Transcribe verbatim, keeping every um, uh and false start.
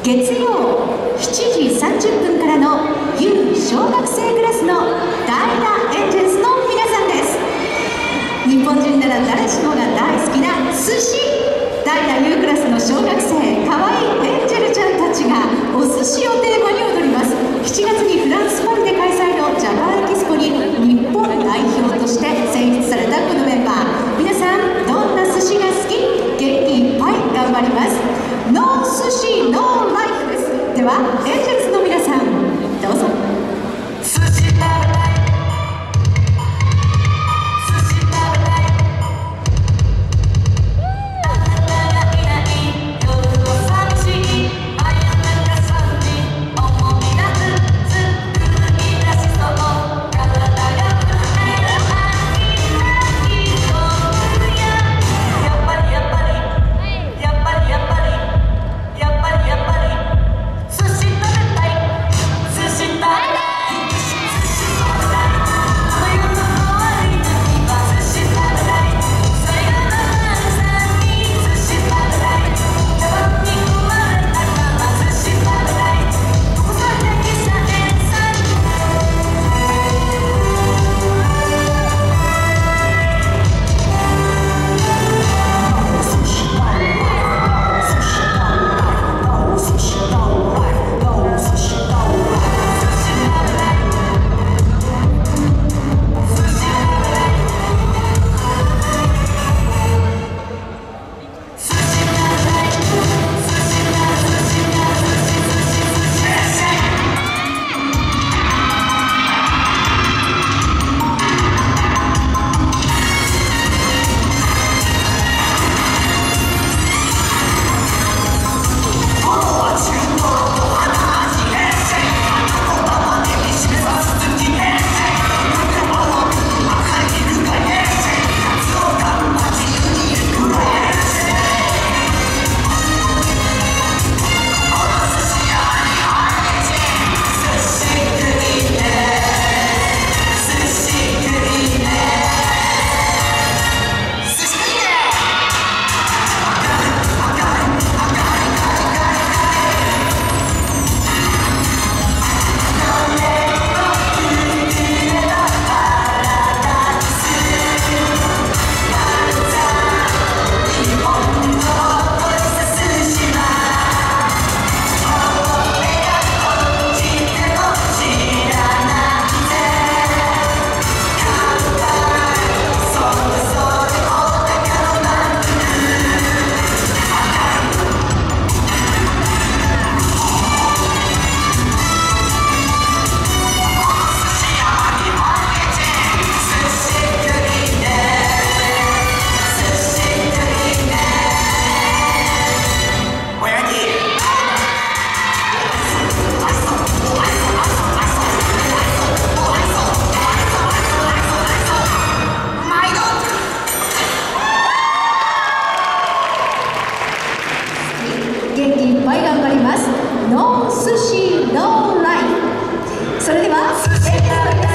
月曜しちじさんじゅっぷんからの ユー 小学生クラスのダイナエンジェルスの皆さんです。日本人なら誰しもが大好きな寿司。ダイナ ユー クラスの小学生かわいいエンジェルちゃんたちがお寿司をテーマに踊ります。しちがつにフランス・パリで開催のジャパンエキスポに日本代表として選出されたこのメンバー、皆さんどんな寿司が好き？元気いっぱい頑張ります。ノー寿司ノーライフです。ではエンジェルスの皆さんどうぞ。寿司食べたい、寿司食べたい、あなたがいない夜は寂しい、真夜中さんじ思い出す、作り出しそう体が震える秋秋ソウルや、やっぱりやっぱりやっぱりやっぱりやっぱりやっぱり寿司食べたい、寿司食べたい、元気いっぱい頑張ります。ノー寿司ノーライフ。それでは